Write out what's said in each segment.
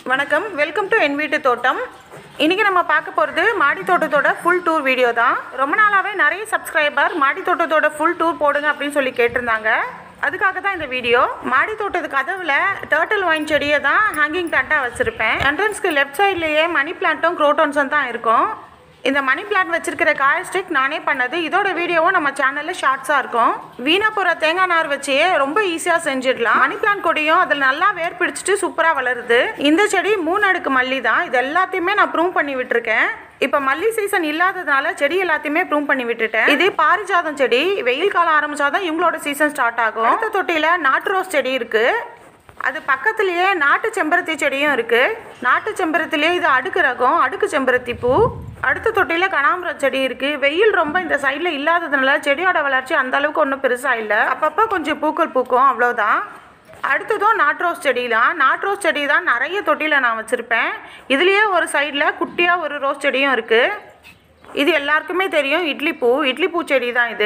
வணக்கம், welcome to என் வீட்டு தோட்டம். இன்றைக்கி நம்ம பார்க்க போகிறது மாடி தோட்டத்தோட ஃபுல் டூர் வீடியோ தான். ரொம்ப நாளாகவே நிறைய சப்ஸ்கிரைபர் மாடி தோட்டத்தோட ஃபுல் டூர் போடுங்க அப்படின்னு சொல்லி கேட்டிருந்தாங்க. அதுக்காக தான் இந்த வீடியோ. மாடி தோட்டத்து கதவில் டர்ட்டில் வைன் செடியை தான் ஹேங்கிங் பிளான்ட்டாக வச்சுருப்பேன். என்ட்ரன்ஸ்க்கு லெஃப்ட் சைட்லேயே மணி பிளான்ட்டும் குரோட்டன்ஸும் தான் இருக்கும். இந்த மணி பிளான்ட் வச்சிருக்கிற காய் ஸ்டிக் நானே பண்ணது. இதோட வீடியோவும் நம்ம சேனலில் ஷார்ட்ஸாக இருக்கும். வீணா போகிற தேங்காய் நார் வச்சே ரொம்ப ஈஸியாக செஞ்சிடலாம். மணி பிளான்ட் கொடியும் அதில் நல்லா வேர் பிடிச்சிட்டு சூப்பராக வளருது. இந்த செடி 3 அடுக்கு மல்லி தான். இது எல்லாத்தையுமே நான் ப்ரூவ் பண்ணி விட்டுருக்கேன். இப்போ மல்லி சீசன் இல்லாததுனால செடி எல்லாத்தையுமே ப்ரூவ் பண்ணி விட்டுட்டேன். இது பாரிஜாதம் செடி. வெயில் காலம் ஆரம்பிச்சாதான் இவங்களோட சீசன் ஸ்டார்ட் ஆகும். அடுத்த தொட்டியில் நாட்டு ரோஸ் செடி இருக்குது. அது பக்கத்துலேயே நாட்டு செம்பருத்தி செடியும் இருக்குது. நாட்டு செம்பருத்திலேயே இது அடுக்கு ரகம், அடுக்கு செம்பருத்தி பூ. அடுத்த தொட்டியில் கனகாம்பரம் செடி இருக்குது. வெயில் ரொம்ப இந்த சைடில் இல்லாததுனால செடியோட வளர்ச்சி அந்த அளவுக்கு ஒன்றும் பெருசாக இல்லை. அப்பப்போ கொஞ்சம் பூக்கள் பூக்கும், அவ்வளோதான். அடுத்ததும் நாட்டு ரோஸ் செடிலாம். நாட்டு ரோஸ் செடி தான் நிறைய தொட்டியில் நான் வச்சுருப்பேன். இதுலேயே ஒரு சைடில் குட்டியாக ஒரு ரோஸ் செடியும் இருக்குது. இது எல்லாருக்குமே தெரியும், இட்லி பூ செடி தான் இது.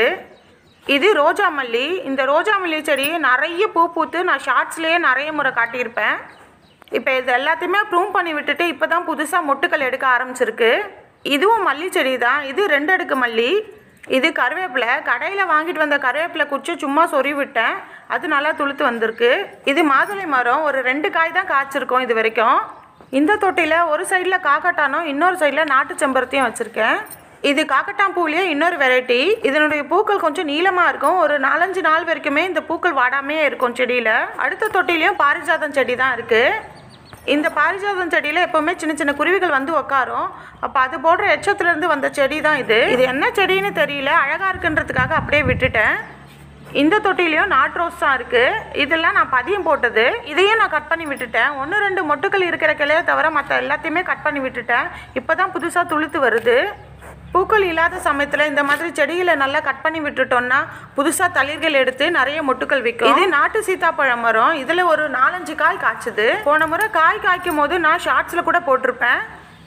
இது ரோஜா மல்லி. இந்த ரோஜா மல்லி செடி நிறைய பூ பூத்து நான் ஷார்ட்ஸ்லேயே நிறைய முறை காட்டியிருப்பேன். இப்போ இது எல்லாத்தையுமே ப்ரூவ் பண்ணி விட்டுட்டு இப்போ தான் புதுசாக மொட்டுக்கள் எடுக்க ஆரம்பிச்சிருக்கு. இதுவும் மல்லி செடி தான். இது 2 அடுக்கு மல்லி. இது கருவேப்பிலை. கடையில் வாங்கிட்டு வந்த கருவேப்பிலை குச்சி சும்மா சொறி விட்டேன். அது நல்லா துளுத்து வந்திருக்கு. இது மாதுளை மரம். ஒரு 2 காய் தான் காய்ச்சிருக்கோம் இது வரைக்கும். இந்த தொட்டியில் ஒரு சைடில் காக்கட்டானும் இன்னொரு சைடில் நாட்டு செம்பருத்தியும் வச்சுருக்கேன். இது காக்கட்டான் பூவிலேயே இன்னொரு வெரைட்டி. இதனுடைய பூக்கள் கொஞ்சம் நீளமாக இருக்கும். ஒரு 4-5 நாள் வரைக்குமே இந்த பூக்கள் வாடாமே இருக்கும் செடியில். அடுத்த தொட்டிலையும் பாரிஜாதம் செடி தான் இருக்குது. இந்த பாரிஜாதம் செடியில் எப்போவுமே சின்ன சின்ன குருவிகள் வந்து உட்காரும். அப்போ அது போடுற எச்சத்துலேருந்து வந்த செடி தான் இது. இது என்ன செடின்னு தெரியல, அழகாக இருக்குன்றதுக்காக அப்படியே விட்டுட்டேன். இந்த தொட்டிலையும் நாட்டு ரோஸ் தான் இருக்குது. இதெல்லாம் நான் பதியம் போட்டது. இதையும் நான் கட் பண்ணி விட்டுட்டேன். 1-2 மொட்டுக்கள் இருக்கிற கிளையை தவிர மற்ற எல்லாத்தையுமே கட் பண்ணி விட்டுட்டேன். இப்போ தான் புதுசாக துளுத்து வருது. பூக்கள் இல்லாத சமயத்தில் இந்த மாதிரி செடிகளை நல்லா கட் பண்ணி விட்டுட்டோம்னா புதுசாக தளிர்கள் எடுத்து நிறைய மொட்டுக்கள் விற்கும். இது நாட்டு சீத்தாப்பழம் மரம். இதில் ஒரு 4-5 காய் காய்ச்சுது. போன முறை காய் காய்க்கும் போது நான் ஷார்ட்ஸில் கூட போட்டிருப்பேன்.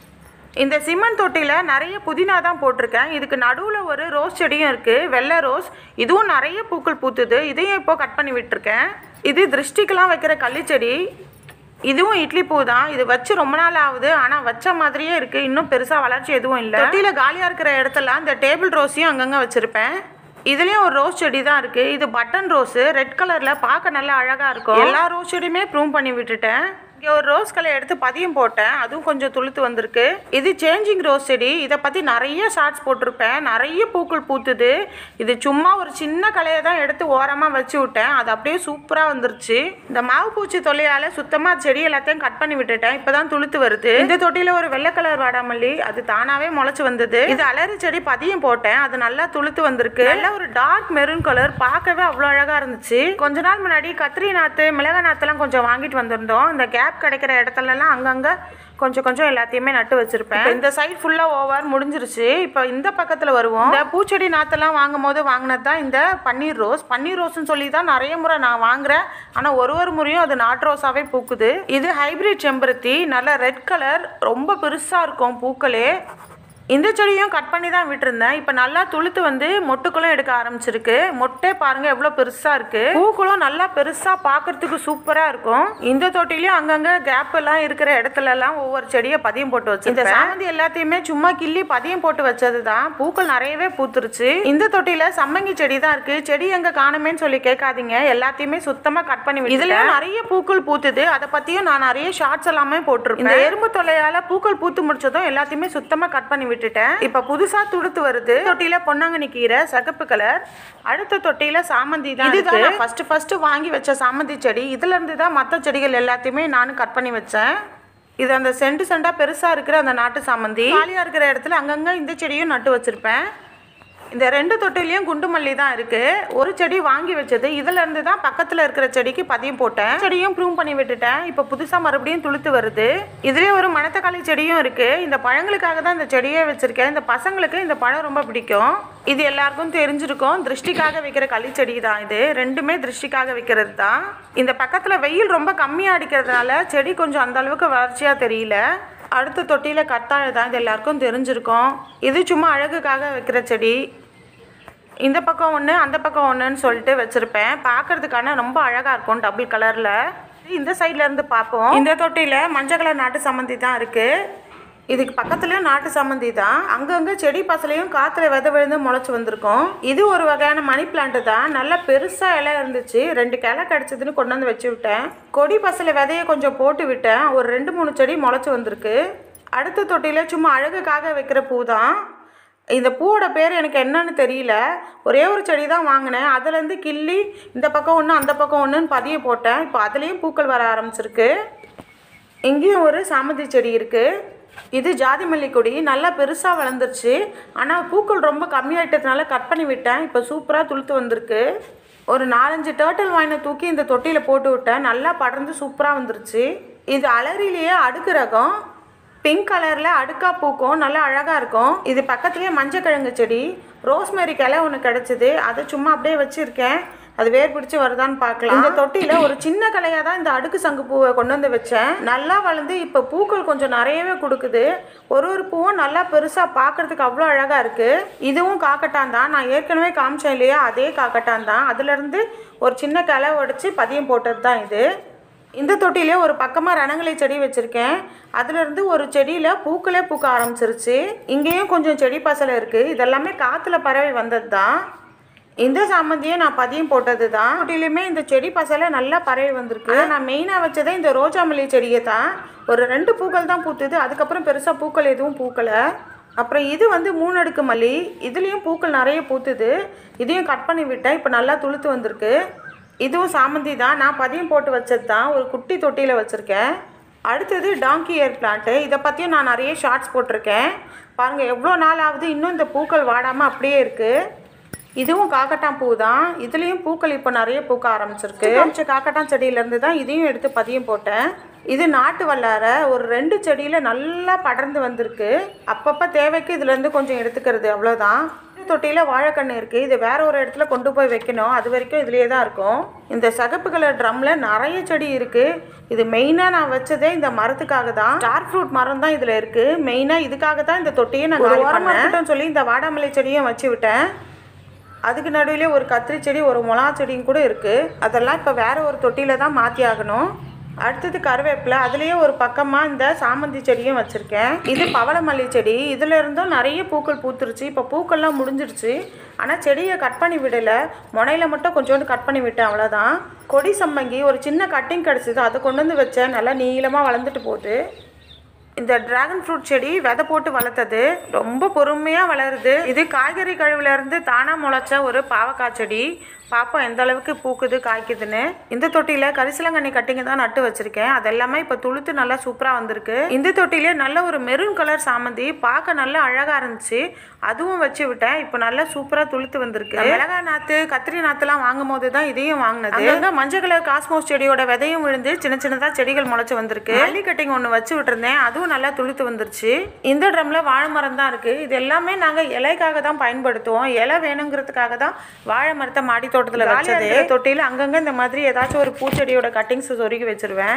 இந்த சிமெண்ட் தொட்டியில் நிறைய புதினா தான் போட்டிருக்கேன். இதுக்கு நடுவில் ஒரு ரோஸ் செடியும் இருக்குது, வெள்ளை ரோஸ். இதுவும் நிறைய பூக்கள் பூத்துது. இதையும் இப்போ கட் பண்ணி விட்டுருக்கேன். இது திருஷ்டிக்கெலாம் வைக்கிற கள்ளிச்செடி. இதுவும் இட்லி பூ தான். இது வச்சு ரொம்ப நாள் ஆகுது, ஆனால் வச்ச மாதிரியே இருக்குது. இன்னும் பெருசாக வளர்ச்சி எதுவும் இல்லை. தொட்டியில் காலியாக இருக்கிற இடத்துல இந்த டேபிள் ரோஸையும் அங்கங்கே வச்சுருப்பேன். இதுலேயும் ஒரு ரோஸ் செடி தான் இருக்குது. இது பட்டன் ரோஸு, ரெட் கலரில் பார்க்க நல்லா அழகாக இருக்கும். எல்லா ரோஸ் செடியுமே ப்ரூவ் பண்ணி விட்டுட்டேன். இங்கே ஒரு ரோஸ் கலை எடுத்து பதியம் போட்டேன். அதுவும் கொஞ்சம் துளுத்து வந்திருக்கு. இது சேஞ்சிங் ரோஸ் செடி. இதை பற்றி நிறைய ஷார்ட்ஸ் போட்டிருப்பேன். நிறைய பூக்கள் பூத்துது. இது சும்மா ஒரு சின்ன கலையை தான் எடுத்து ஓரமாக வச்சு விட்டேன். அது அப்படியே சூப்பராக வந்துருச்சு. இந்த மாவு பூச்சி தொல்லையால் சுத்தமாக செடி எல்லாத்தையும் கட் பண்ணி விட்டுட்டேன். இப்போ தான் துளுத்து வருது. இந்த தொட்டியில் ஒரு வெள்ளை கலர் வாடாமல்லி, அது தானாகவே முளைச்சி வந்தது. இது அலரி செடி பதியம் போட்டேன். அது நல்லா துளுத்து வந்திருக்கு. நல்லா ஒரு டார்க் மெரூன் கலர், பார்க்கவே அவ்வளோ அழகாக இருந்துச்சு. கொஞ்ச நாள் முன்னாடி கத்திரி நாற்று, மிளகாய் நாற்றுலாம் கொஞ்சம் வாங்கிட்டு வந்திருந்தோம். இந்த கேப் கிடைக்கிற இடத்துலலாம் அங்கங்கே கொஞ்சம் எல்லாத்தையுமே நட்டு வச்சிருப்பேன். இந்த சைடு ஃபுல்லாக ஓவர் முடிஞ்சிருச்சு. இப்போ இந்த பக்கத்தில் வருவோம். இந்த பூச்செடி நாற்றெல்லாம் வாங்கும் போது வாங்கினது தான் இந்த பன்னீர் ரோஸ்ன்னு சொல்லி தான் நிறைய முறை நான் வாங்குறேன். ஆனால் ஒரு முறையும் அது நாட்டு ரோஸாகவே பூக்குது. இது ஹைபிரிட் செம்பருத்தி. நல்லா ரெட் கலர், ரொம்ப பெருசாக இருக்கும் பூக்களே. இந்த செடியும் கட் பண்ணி தான் விட்டுருந்தேன். இப்போ நல்லா துளுத்து வந்து மொட்டுக்களும் எடுக்க ஆரம்பிச்சிருக்கு. மொட்டே பாருங்கள் எவ்வளோ பெருசாக இருக்குது. பூக்களும் நல்லா பெருசாக பார்க்குறதுக்கு சூப்பராக இருக்கும். இந்த தொட்டிலையும் அங்கங்கே கேப் எல்லாம் இருக்கிற இடத்துலலாம் ஒவ்வொரு செடியை பதியம் போட்டு வச்சு. இந்த சாமந்தி எல்லாத்தையுமே சும்மா கிள்ளி பதியம் போட்டு வச்சது தான். பூக்கள் நிறையவே பூத்துருச்சு. இந்த தொட்டியில் சம்மங்கி செடி தான் இருக்குது. செடி எங்கே காணுமேன்னு சொல்லி கேட்காதீங்க. எல்லாத்தையுமே சுத்தமாக கட் பண்ணி விட்டு இதில் நிறைய பூக்கள் பூத்துது. அதை பற்றியும் நான் நிறைய ஷார்ட்ஸ் எல்லாமே போட்டிருக்கேன். இந்த எறும்பு தொல்லையால் பூக்கள் பூத்து முடிச்சதும் எல்லாத்தையுமே சுத்தமாக கட் பண்ணி விட்டுட்டேன். இப்ப புதுசா துளுத்து வருது. தொட்டியில பொன்னாங்கண்ணி கீரை, சிகப்பு கலர். அடுத்த தொட்டியில சாமந்தி தான். இதுதான் நான் ஃபர்ஸ்ட் வாங்கி வச்ச சாமந்தி செடி. இதுல இருந்து தான் மற்ற செடிகள் எல்லாத்தையுமே நான் கட் பண்ணி வச்சேன். இது அந்த செண்டா பெருசா இருக்கிற அந்த நாட்டு சாமந்தி. காலியா இருக்கிற இடத்துல அங்கங்க இந்த செடியும் நட்டு வச்சிருப்பேன். இந்த 2 தொட்டிலையும் குண்டு மல்லி தான் இருக்குது. ஒரு செடி வாங்கி வச்சது. இதுல இருந்து தான் பக்கத்தில் இருக்கிற செடிக்கு பதியம் போட்டேன். செடியும் ப்ரூவ் பண்ணி விட்டுட்டேன். இப்போ புதுசாக மறுபடியும் துளுத்து வருது. இதுலேயே ஒரு மணத்தக்காளி செடியும் இருக்குது. இந்த பழங்களுக்காக தான் இந்த செடியே வச்சுருக்கேன். இந்த பசங்களுக்கு இந்த பழம் ரொம்ப பிடிக்கும். இது எல்லாருக்கும் தெரிஞ்சிருக்கும். திருஷ்டிக்காக வைக்கிற களி செடி தான் இது. ரெண்டுமே திருஷ்டிக்காக வைக்கிறது தான். இந்த பக்கத்தில் வெயில் ரொம்ப கம்மியாக அடிக்கிறதுனால செடி கொஞ்சம் அந்த அளவுக்கு வளர்ச்சியாக தெரியல. அடுத்த தொட்டியில் கத்தாழை தான். இது எல்லாருக்கும் தெரிஞ்சிருக்கும். இது சும்மா அழகுக்காக வைக்கிற செடி. இந்த பக்கம் ஒன்று, அந்த பக்கம் ஒன்றுன்னு சொல்லிட்டு வச்சுருப்பேன். பார்க்குறதுக்கான ரொம்ப அழகாக இருக்கும், டபுள் கலரில். இந்த சைடில் இருந்து பார்ப்போம். இந்த தொட்டியில் மஞ்சள் கலர் நாட்டு சம்மந்தி தான் இருக்குது. இதுக்கு பக்கத்துலேயும் நாட்டு சம்மந்தி தான். அங்கங்கே செடி பசலையும் காற்றுல விதை விழுந்து முளைச்சி வந்திருக்கும். இது ஒரு வகையான மணி பிளான்ட்டு தான். நல்லா பெருசாக இலை இருந்துச்சு. 2 கிளை கிடச்சதுன்னு கொண்டு வந்து வச்சு விட்டேன். கொடி பசலை விதையை கொஞ்சம் போட்டு விட்டேன். ஒரு 2-3 செடி முளைச்சி வந்திருக்கு. அடுத்த தொட்டியில் சும்மா அழகுக்காக வைக்கிற பூ தான். இந்த பூவோட பேர் எனக்கு என்னன்னு தெரியல. ஒரே ஒரு செடி தான் வாங்கினேன். அதுலேருந்து கிள்ளி இந்த பக்கம் ஒன்று அந்த பக்கம் ஒன்றுன்னு பதிய போட்டேன். இப்போ அதுலேயும் பூக்கள் வர ஆரம்பிச்சிருக்கு. இங்கேயும் ஒரு சாமந்தி செடி இருக்குது. இது ஜாதி மல்லி கொடி. நல்லா பெருசாக வளர்ந்துருச்சு. ஆனால் பூக்கள் ரொம்ப கம்மியாயிட்டதுனால கட் பண்ணி விட்டேன். இப்போ சூப்பராக துளுத்து வந்திருக்கு. ஒரு 4-5 டேர்ட்டில் வாயினை தூக்கி இந்த தொட்டியில் போட்டு விட்டேன். நல்லா படர்ந்து சூப்பராக வந்துருச்சு. இது அலரிலேயே அடுக்கு ரகம். பிங்க் கலரில் அடுக்காக பூக்கும். நல்லா அழகாக இருக்கும். இது பக்கத்துலேயே மஞ்சள் கிழங்கு செடி. ரோஸ்மேரி கிளை ஒன்று கிடச்சிது. அதை சும்மா அப்படியே வச்சுருக்கேன். அது வேர் பிடிச்சி வருதான்னு பார்க்கலாம். இந்த தொட்டியில் ஒரு சின்ன கலையாக தான் இந்த அடுக்கு சங்கு பூவை கொண்டு வந்து வச்சேன். நல்லா வளர்ந்து இப்போ பூக்கள் கொஞ்சம் நிறையவே கொடுக்குது. ஒரு பூவும் நல்லா பெருசாக பார்க்குறதுக்கு அவ்வளோ அழகாக இருக்குது. இதுவும் காக்கட்டான் தான். நான் ஏற்கனவே காமிச்சேன் இல்லையா, அதே காக்கட்டான் தான். அதுலேருந்து ஒரு சின்ன கிளை உடச்சி பதியம் போட்டது தான் இது. இந்த தொட்டிலே ஒரு பக்கமாக ரணங்களை செடி வச்சுருக்கேன். அதுலேருந்து ஒரு செடியில் பூக்களே பூக்க ஆரம்பிச்சிருச்சு. இங்கேயும் கொஞ்சம் செடி பசலை இருக்குது. இதெல்லாமே காற்றுல பரவி வந்தது தான். இந்த சாமந்தியை நான் பதியம் போட்டது தான். தொட்டிலையுமே இந்த செடி பசலை நல்லா பரவி வந்திருக்கு. நான் மெயினாக வச்சதே இந்த ரோஜா மல்லி செடியை தான். ஒரு 2 பூக்கள் தான் பூத்துது. அதுக்கப்புறம் பெருசாக பூக்கள் எதுவும் பூக்கலை. அப்புறம் இது 3 அடுக்கு மல்லி. இதுலேயும் பூக்கள் நிறைய பூத்துது. இதையும் கட் பண்ணி விட்டேன். இப்போ நல்லா துளுத்து வந்திருக்கு. இதுவும் சாமந்தி தான். நான் பதியம் போட்டு வச்சது தான். ஒரு குட்டி தொட்டியில் வச்சுருக்கேன். அடுத்தது டாங்கி ஏர் பிளான்ட்டு. இதை பற்றியும் நான் நிறைய ஷார்ட்ஸ் போட்டிருக்கேன். பாருங்கள் எவ்வளோ நாள் ஆகுது, இன்னும் இந்த பூக்கள் வாடாமல் அப்படியே இருக்குது. இதுவும் காக்கட்டான் பூ தான். இதுலேயும் பூக்கள் இப்போ நிறைய பூக்க ஆரம்பிச்சிருக்கு. கொஞ்சம் காக்கட்டான் செடியிலேருந்து தான் இதையும் எடுத்து பதியம் போட்டேன். இது நாட்டு வல்லாரை. ஒரு 2 செடியில் நல்லா படர்ந்து வந்திருக்கு. அப்பப்போ தேவைக்கு இதுலேருந்து கொஞ்சம் எடுத்துக்கிறது, அவ்வளோதான். தொட்டியில் வாழைக்கண்ணு இருக்குது. இது வேற ஒரு இடத்துல கொண்டு போய் வைக்கணும். அது வரைக்கும் இதுலேயே தான் இருக்கும். இந்த சகப்பு கலர் ட்ரம்மில் நிறைய செடி இருக்குது. இது மெயினாக நான் வச்சதே இந்த மரத்துக்காக தான். ஸ்டார் ஃப்ரூட் மரம் தான் இதில் இருக்குது. மெயினாக இதுக்காக தான் இந்த தொட்டியை நான் வரமாட்டேன்னு சொல்லி இந்த வாடாமல்லி செடியும் வச்சு விட்டேன். அதுக்கு நடுவிலே ஒரு கத்திரி செடி, ஒரு மிளகா செடியும் கூட இருக்குது. அதெல்லாம் இப்போ வேறு ஒரு தொட்டியில் தான் மாற்றி ஆகணும். அடுத்தது கருவேப்பிலை. அதுலேயே ஒரு பக்கமாக இந்த சாமந்தி செடியும் வச்சுருக்கேன். இது பவளமல்லி செடி. இதில் இருந்தும் நிறைய பூக்கள் பூத்துருச்சு. இப்போ பூக்கள்லாம் முடிஞ்சிருச்சு. ஆனால் செடியை கட் பண்ணி விடலை. முனையில் மட்டும் கொஞ்சோண்டு கட் பண்ணி விட்டேன், அவ்வளோதான். கொடி சம்பங்கி ஒரு சின்ன கட்டிங் கிடச்சிது. அதை கொண்டு வந்து வச்சேன். நல்லா நீளமாக வளர்ந்துட்டு போகுது. இந்த டிராகன் ஃப்ரூட் செடி விதை போட்டு வளர்த்தது. ரொம்ப பொறுமையாக வளருது. இது காய்கறி கழிவுலேருந்து தானாக முளைச்ச ஒரு பாவக்காய் செடி. பார்ப்போம் எந்த அளவுக்கு பூக்குது காய்க்குதுன்னு. இந்த தொட்டியில் கரிசலங்கண்ணி கட்டிங்க தான் நட்டு வச்சுருக்கேன். அதெல்லாமே இப்போ துளுத்து நல்லா சூப்பராக வந்திருக்கு. இந்த தொட்டிலே நல்ல ஒரு மெரூன் கலர் சாமந்தி பார்க்க நல்லா அழகாக இருந்துச்சு. அதுவும் வச்சு விட்டேன். இப்போ நல்லா சூப்பராக துளுத்து வந்திருக்கு. மிளகாய் நாற்று, கத்திரி நாற்றுலாம் வாங்கும் போது தான் இதையும் வாங்கினது. அங்கே மஞ்சள் கலர் காஸ்மோஸ் செடியோட விதையும் விழுந்து சின்ன சின்னதாக செடிகள் முளைச்சி வந்திருக்கு. மல்லி கட்டிங் ஒன்று வச்சு விட்டுருந்தேன். அதுவும் நல்லா துளுத்து வந்துருச்சு. இந்த ட்ரம்மில் வாழை மரம் தான் இருக்குது. இது எல்லாமே நாங்கள் இலைக்காக தான் பயன்படுத்துவோம். இலை வேணுங்கிறதுக்காக தான் வாழை மரத்தை மாடி தோட்டத்தில் வச்சது. தொட்டியில் அங்கங்கே இந்த மாதிரி ஏதாச்சும் ஒரு பூச்செடியோட கட்டிங்ஸ் சொருகி வச்சுருவேன்.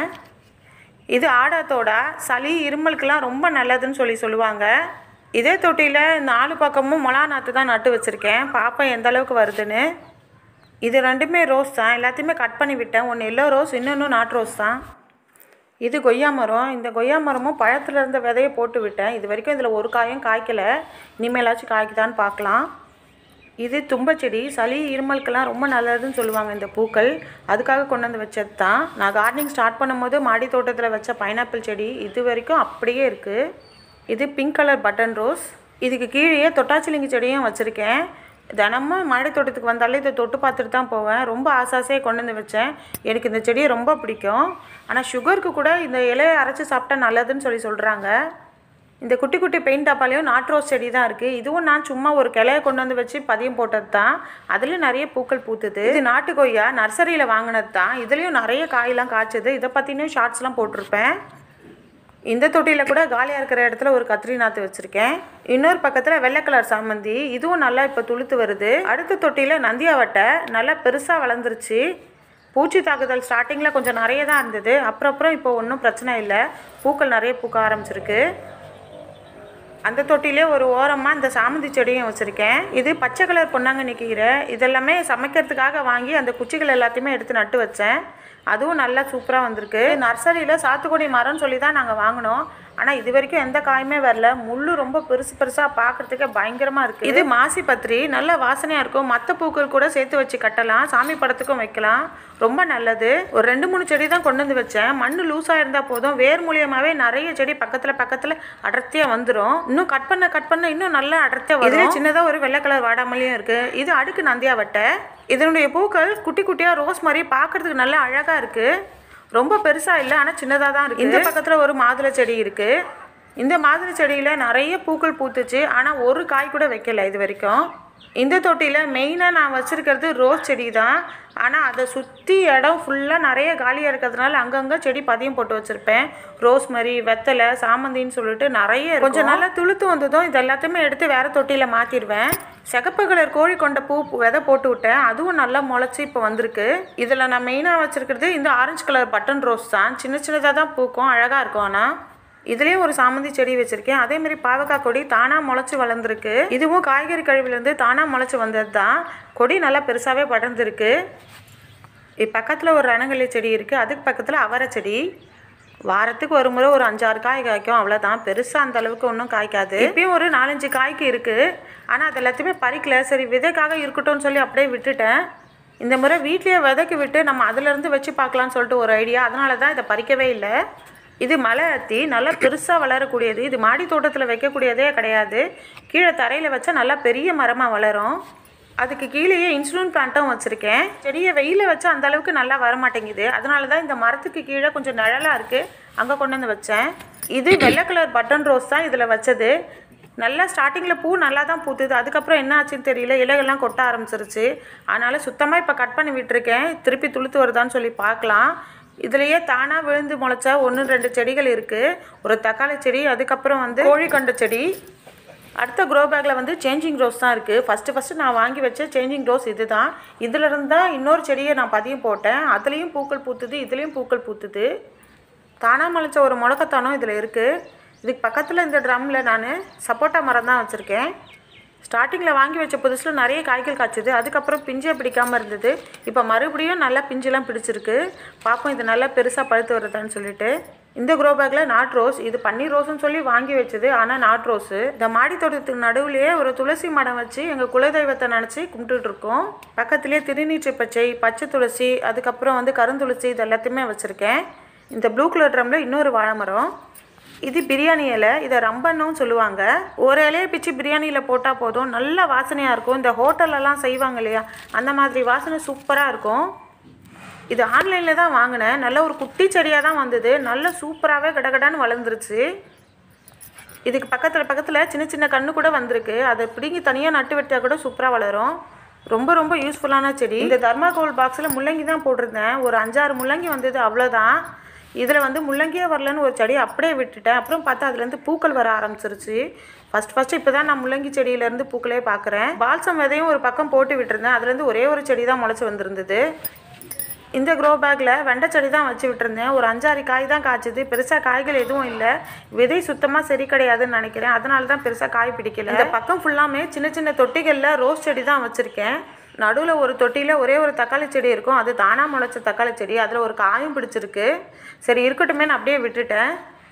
இது ஆடாத்தோடா. சளி இருமலுக்கெல்லாம் ரொம்ப நல்லதுன்னு சொல்லுவாங்க. இதே தொட்டியில் 4 பக்கமும் மிளகா நாற்று தான் நட்டு வச்சுருக்கேன். பார்ப்பேன் எந்த அளவுக்கு வருதுன்னு. இது 2மே ரோஸ் தான். எல்லாத்தையுமே கட் பண்ணி விட்டேன். ஒன்று எல்லோ ரோஸ், இன்னொன்று நாட்டு ரோஸ் தான். இது கொய்யா மரம். இந்த கொய்யா மரமும் பழத்தில் இருந்த விதையை போட்டு விட்டேன். இது வரைக்கும் இதில் ஒரு காயும் காய்க்கலை. இனிமேலாச்சும் காய்க்குதான்னு பார்க்கலாம். இது தும்பச்செடி. சளி இருமலுக்கெல்லாம் ரொம்ப நல்லதுன்னு சொல்லுவாங்க இந்த பூக்கள். அதுக்காக கொண்டு வந்து வச்சது தான். நான் கார்டனிங் ஸ்டார்ட் பண்ணும்போது மாடி தோட்டத்தில் வச்ச பைனாப்பிள் செடி இது வரைக்கும் அப்படியே இருக்குது. இது பிங்க் கலர் பட்டன் ரோஸ். இதுக்கு கீழே தொட்டாச்சிலிங்கி செடியும் வச்சுருக்கேன். தினமும் மாடி தோட்டத்துக்கு வந்தாலே இதை தொட்டு பார்த்துட்டு தான் போவேன். ரொம்ப ஆசாசையாக கொண்டு வந்து வச்சேன். எனக்கு இந்த செடியை ரொம்ப பிடிக்கும். ஆனால் சுகருக்கு கூட இந்த இலையை அரைச்சி சாப்பிட்டா நல்லதுன்னு சொல்கிறாங்க. இந்த குட்டி குட்டி பெயிண்ட் டப்பாலையும் நாட்டு ரோஸ் செடி தான் இருக்குது. இதுவும் நான் சும்மா ஒரு கிளையை கொண்டு வந்து வச்சு பதியம் போட்டது தான். அதுலேயும் நிறைய பூக்கள் பூத்துது. இது நாட்டு கொய்யா நர்சரியில் வாங்கினது தான். இதுலேயும் நிறைய காயெல்லாம் காய்ச்சது. இதை பற்றினும் ஷார்ட்ஸ்லாம் போட்டிருப்பேன். இந்த தொட்டியில் கூட காலியாக இருக்கிற இடத்துல ஒரு கத்திரி நாற்று வச்சுருக்கேன். இன்னொரு பக்கத்தில் வெள்ளை கலர் சாமந்தி. இதுவும் நல்லா இப்போ துளுத்து வருது. அடுத்த தொட்டியில் நந்தியாவட்டை நல்லா பெருசாக வளர்ந்துருச்சு. பூச்சி தாக்குதல் ஸ்டார்டிங்கில் கொஞ்சம் நிறைய தான் இருந்தது. அப்புறம் இப்போ ஒன்றும் பிரச்சனை இல்லை. பூக்கள் நிறைய பூக்க ஆரம்பிச்சிருக்கு. அந்த தொட்டிலே ஒரு ஓரமாக இந்த சாமந்தி செடியும் வச்சுருக்கேன். இது பச்சை கலர் பொன்னாங்கண்ணி கீரை. இதெல்லாமே சமைக்கிறதுக்காக வாங்கி அந்த குச்சிகள் எல்லாத்தையுமே எடுத்து நட்டு வச்சேன். அதுவும் நல்லா சூப்பராக வந்திருக்கு. நர்சரியில் சாத்துக்குடி மரம்னு சொல்லி தான் நாங்கள் வாங்கினோம். ஆனால் இது வரைக்கும் எந்த காயுமே வரல. முள் ரொம்ப பெருசாக பார்க்குறதுக்கே பயங்கரமாக இருக்குது. இது மாசி பத்திரி, நல்ல வாசனையாக இருக்கும். மற்ற பூக்கள் கூட சேர்த்து வச்சு கட்டலாம், சாமி படத்துக்கும் வைக்கலாம். ரொம்ப நல்லது. ஒரு 2-3 செடி தான் கொண்டு வந்து வச்சேன். மண் லூஸாக இருந்தால் போதும், வேர் மூலியமாகவே நிறைய செடி பக்கத்தில் அடர்த்தியாக வந்துடும். இன்னும் கட் பண்ண இன்னும் நல்லா அடர்த்தியாக வரும். இதில் சின்னதாக ஒரு வெள்ளை கலர் வாடாமல்லியும் இருக்குது. இது அடுக்கு நந்தியாவட்டை. இதனுடைய பூக்கள் குட்டி குட்டியாக ரோஸ் மாதிரி பார்க்குறதுக்கு நல்லா அழகாக இருக்குது. ரொம்ப பெருசாக இல்லை, ஆனால் சின்னதாக தான் இருக்குது. இந்த பக்கத்தில் ஒரு மாதுளை செடி இருக்குது. இந்த மாதுளை செடியில் நிறைய பூக்கள் பூத்துச்சு, ஆனால் ஒரு காய் கூட வைக்கல இது வரைக்கும். இந்த தொட்டியில் மெயினாக நான் வச்சுருக்கிறது ரோஸ் செடி தான். ஆனால் அதை சுற்றி இடம் ஃபுல்லாக நிறைய காலியாக இருக்கிறதுனால அங்கங்கே செடி பதியம் போட்டு வச்சுருப்பேன். ரோஸ்மரி, வெத்தலை, சாமந்தின்னு சொல்லிட்டு நிறைய. கொஞ்சம் நல்லா துளுத்து வந்ததும் இது எல்லாத்தையுமே எடுத்து வேறு தொட்டியில் மாற்றிடுவேன். சிகப்பு கலர் கோழி கொண்ட பூ விதை போட்டு விட்டேன், அதுவும் நல்லா முளைச்சி இப்போ வந்திருக்கு. இதில் நான் மெயினாக வச்சுருக்கிறது இந்த ஆரஞ்சு கலர் பட்டன் ரோஸ் தான். சின்னதாக தான் பூக்கும், அழகாக இருக்கும். ஆனால் இதுலேயும் ஒரு சாமந்தி செடி வச்சுருக்கேன். அதேமாதிரி பாவக்காய் கொடி தானாக முளைச்சி வளர்ந்துருக்கு. இதுவும் காய்கறி கழிவுலேருந்து தானாக முளைச்சி வந்தது தான். கொடி நல்லா பெருசாகவே படர்ந்துருக்கு. பக்கத்தில் ஒரு ரணங்கல்லி செடி இருக்குது, அதுக்கு பக்கத்தில் அவரை செடி. வாரத்துக்கு ஒரு முறை ஒரு 5-6 காய் காய்க்கும், அவ்வளோதான். பெருசாக அந்த அளவுக்கு ஒன்றும் காய்க்காது. இப்பயும் ஒரு 4-5 காய்க்கு இருக்குது. ஆனால் அது எல்லாத்தையுமே பறிக்கல. சரி, விதைக்காக இருக்கட்டும்னு சொல்லி அப்படியே விட்டுட்டேன். இந்த முறை வீட்லேயே விதைக்கு விட்டு நம்ம அதிலேருந்து வச்சு பார்க்கலான்னு சொல்லிட்டு ஒரு ஐடியா. அதனால தான் இதை பறிக்கவே இல்லை. இது மலை அத்தி, நல்லா பெருசாக வளரக்கூடியது. இது மாடி தோட்டத்தில் வைக்கக்கூடியதே கிடையாது. கீழே தரையில் வச்சா நல்லா பெரிய மரமாக வளரும். அதுக்கு கீழேயே இன்சுலின் பிளான்ட்டும் வச்சுருக்கேன். செடியை வெயிலில் வச்சா அந்த அளவுக்கு நல்லா வரமாட்டேங்குது. அதனால தான் இந்த மரத்துக்கு கீழே கொஞ்சம் நிழலாக இருக்குது, அங்கே கொண்டு வந்து வச்சேன். இது வெள்ளை கலர் பட்டன் ரோஸ் தான் இதில் வச்சது. நல்லா ஸ்டார்டிங்கில் பூ நல்லா தான் பூத்துது. அதுக்கப்புறம் என்ன ஆச்சுன்னு தெரியல, இலைகள்லாம் கொட்ட ஆரம்பிச்சிருச்சு. அதனால் சுத்தமாக இப்போ கட் பண்ணி விட்டுருக்கேன். திருப்பி துளுத்து வருதான்னு சொல்லி பார்க்கலாம். இதுலேயே தானாக விழுந்து முளைச்சா 1-2 செடிகள் இருக்குது. ஒரு தக்காளி செடி, அதுக்கப்புறம் கோழிக்கொண்ட செடி. அடுத்த க்ரோ பேக்கில் சேஞ்சிங் ரோஸ் தான் இருக்குது. ஃபஸ்ட்டு நான் வாங்கி வச்ச சேஞ்சிங் ரோஸ் இது தான். இதிலிருந்து தான் இன்னொரு செடியை நான் பதியம் போட்டேன். அதுலேயும் பூக்கள் பூத்துது, இதுலேயும் பூக்கள் பூத்துது. தானாக முளைச்ச ஒரு முளக்கத்தானம் இதில் இருக்குது. இதுக்கு பக்கத்தில் இந்த ட்ரம்மில் நான் சப்போட்டா மரம் தான் வச்சுருக்கேன். ஸ்டார்டிங்கில் வாங்கி வச்ச புதுசில் நிறைய காய்கள் காய்ச்சிது. அதுக்கப்புறம் பிஞ்சே பிடிக்காமல் இருந்தது. இப்போ மறுபடியும் நல்லா பிஞ்செல்லாம் பிடிச்சிருக்கு. பார்ப்போம் இது நல்லா பெருசாக பழுத்து வருதான்னு சொல்லிட்டு. இந்த க்ரோ பேக்கில் நாட் ரோஸ், இது பன்னீர் ரோஸ்ன்னு சொல்லி வாங்கி வச்சது, ஆனால் நாட் ரோஸு. இந்த மாடி தோட்டத்துக்கு நடுவுலையே ஒரு துளசி மடம் வச்சு எங்கள் குலதெய்வத்தை நினச்சி கும்பிட்டுட்ருக்கோம். பக்கத்துலேயே திருநீற்று பச்சை துளசி, அதுக்கப்புறம் கருந்துளசி, இது எல்லாத்தையுமே வச்சுருக்கேன். இந்த ப்ளூ கலர் ட்ரம்மில் இன்னொரு வாழை மரம். இது பிரியாணி இலை, இதை ரம்பன்னு சொல்லுவாங்க. ஒரு இலையை பிச்சு பிரியாணியில் போட்டால் போதும், நல்ல வாசனையாக இருக்கும். இந்த ஹோட்டலெல்லாம் செய்வாங்க இல்லையா, அந்த மாதிரி வாசனை சூப்பராக இருக்கும். இது ஆன்லைனில் தான் வாங்கினேன். நல்ல ஒரு குட்டி செடியாக தான் வந்தது. நல்ல சூப்பராகவே கடகடான்னு வளர்ந்துருச்சு. இதுக்கு பக்கத்தில் சின்ன கன்று கூட வந்திருக்கு. அதை பிடிங்கி தனியாக நட்டு விட்டால் கூட சூப்பராக வளரும். ரொம்ப யூஸ்ஃபுல்லான செடி. இந்த தர்மாகோல் பாக்ஸில் முள்ளங்கி தான் போட்டிருந்தேன். ஒரு 5-6 முள்ளங்கி வந்தது, அவ்வளோதான். இதில் முள்ளங்கியே வரலன்னு ஒரு செடி அப்படியே விட்டுட்டேன். அப்புறம் பார்த்தா அதுலேருந்து பூக்கள் வர ஆரம்பிச்சிருச்சு. ஃபஸ்ட்டு இப்போ தான் நான் முள்ளங்கி செடியிலேருந்து பூக்களே பார்க்குறேன். பால்சம் விதையும் ஒரு பக்கம் போட்டு விட்டுருந்தேன். அதுலேருந்து ஒரே ஒரு செடி தான் முளைச்சி வந்திருந்தது. இந்த க்ரோ பேக்கில் வெண்டை செடி தான் வச்சு விட்டுருந்தேன். ஒரு 5-6 காய் தான் காய்ச்சிது. பெருசாக காய்கள் எதுவும் இல்லை. விதை சுத்தமாக சரி கிடையாதுன்னு நினைக்கிறேன். அதனால தான் பெருசாக காய் பிடிக்கல. இந்த பக்கம் ஃபுல்லாமே சின்ன தொட்டிகளில் ரோஸ் செடி தான் வச்சுருக்கேன். நடுவில் ஒரு தொட்டியில் ஒரே ஒரு தக்காளி செடி இருக்கும். அது தானாக முளைச்ச தக்காளி செடி. அதில் ஒரு காயும் பிடிச்சிருக்கு. சரி இருக்கட்டுமே, நான் அப்படியே விட்டுட்டேன்.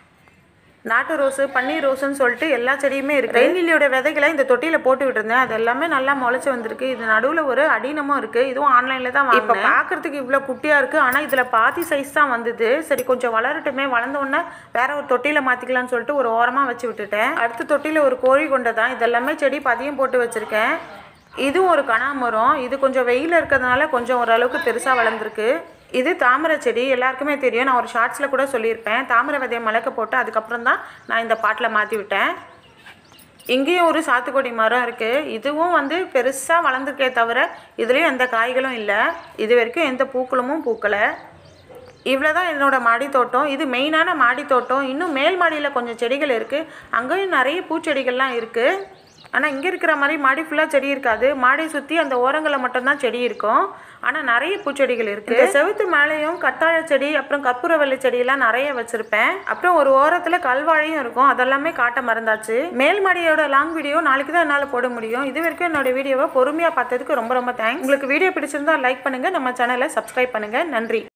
நாட்டு ரோஸு, பன்னீர் ரோஸுன்னு சொல்லிட்டு எல்லா செடியுமே இருக்குது. ரெயின்லிலியோட விதைகளை இந்த தொட்டியில் போட்டு விட்டுருந்தேன். அது எல்லாமே நல்லா முளைச்சி வந்திருக்கு. இது நடுவில் ஒரு அடினமும் இருக்குது. இதுவும் ஆன்லைனில் தான் வாங்கினேன். இப்போ பார்க்குறதுக்கு இவ்வளோ குட்டியாக இருக்குது, ஆனால் இதில் பாதி சைஸ் தான் வந்தது. சரி கொஞ்சம் வளரட்டுமே, வளர்ந்தோடனே வேறு ஒரு தொட்டியில் மாற்றிக்கலான்னு சொல்லிட்டு ஒரு ஓரமாக வச்சு விட்டுட்டேன். அடுத்த தொட்டியில் ஒரு கோழி கொண்டை தான். இதெல்லாமே செடி பதியம் போட்டு வச்சுருக்கேன். இதுவும் ஒரு கனாமரம். இது கொஞ்சம் வெயில் இருக்கிறதுனால கொஞ்சம் ஓரளவுக்கு பெருசாக வளர்ந்துருக்கு. இது தாமரை செடி, எல்லாருக்குமே தெரியும். நான் ஒரு ஷார்ட்ஸில் கூட சொல்லியிருப்பேன். தாமரை விதையை மலக்க போட்டு அதுக்கப்புறம் தான் நான் இந்த பாட்டில் மாற்றி விட்டேன். இங்கேயும் ஒரு சாத்துக்குடி மரம் இருக்குது. இதுவும் பெருசாக வளர்ந்துருக்கே தவிர இதுலேயும் எந்த காய்களும் இல்லை. இது வரைக்கும் எந்த பூக்களும் பூக்கலை. இவ்வளோ தான் என்னோடய மாடி தோட்டம். இது மெயினான மாடி தோட்டம். இன்னும் மேல் மாடியில் கொஞ்சம் செடிகள் இருக்குது. அங்கேயும் நிறைய பூச்செடிகள்லாம் இருக்குது. ஆனால் இங்கே இருக்கிற மாதிரி மாடி ஃபுல்லாக செடி இருக்காது. மாடி சுற்றி அந்த ஓரங்களில் மட்டும்தான் செடி இருக்கும். ஆனால் நிறைய பூச்செடிகள் இருக்குது. செவுத்து மேலேயும் கத்தாழை செடி, அப்புறம் கற்பூரவள்ளி செடியெல்லாம் நிறைய வச்சுருப்பேன். அப்புறம் ஒரு ஓரத்தில் கல்வாழையும் இருக்கும். அதெல்லாமே காட்ட மறந்தாச்சு. மேல் மாடியோட லாங் வீடியோ நாளைக்கு தான் என்னால் போட முடியும். இது வரைக்கும் என்னோடய வீடியோவை பொறுமையாக பார்த்ததுக்கு ரொம்ப தேங்க்ஸ். உங்களுக்கு வீடியோ பிடிச்சிருந்தா லைக் பண்ணுங்கள், நம்ம சேனலை சப்ஸ்கிரைப் பண்ணுங்கள். நன்றி.